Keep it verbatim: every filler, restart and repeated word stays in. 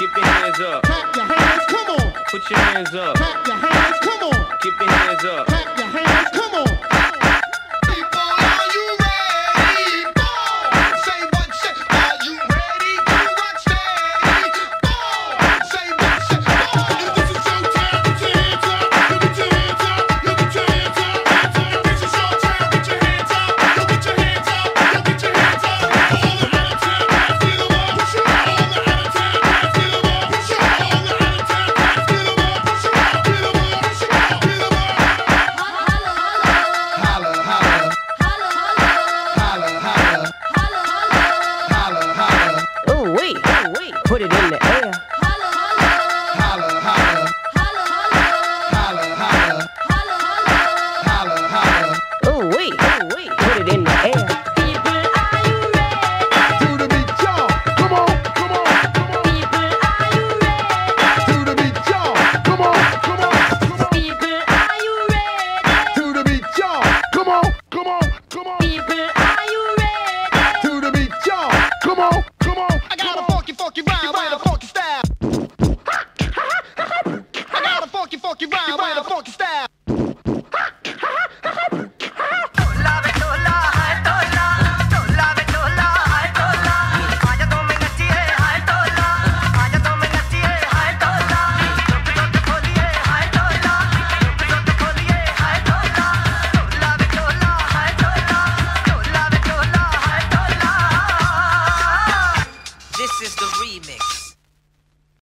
Keep your hands up. Clap your hands, come on. Put your hands up. Clap your hands, come on. Keep your hands up. Clap your hands, come on. People, are you ready? Boom! Say what you say. Are you ready to rock steady? Boom! Say what you say. Boom! If this is your time, put your hands up. You put your hands up. You put your hands up. Hands up. If this is your time, put your hands up. You put your hands up. You put your hands up. All the out of town guys, get 'em up. Push 'em up. All the out of town guys, get 'em up. Push 'em up. All the out of town guys, get 'em up. Push 'em up. Get 'em up. Push 'em up. Get 'em up. Holla, holla. Holla, holla. Holla, holla. Oh wait, oh wait, put it in the air. Holla, holla. Holla, holla. Holla, holla. Oh wait, oh wait, put it in the air. People, are you ready? To the beat, y'all. Come on, come on, come on. People, are you ready? To the beat, y'all. Come on, come on, come on. People, are you ready? To the beat, y'all. Come on, come on, come on. People,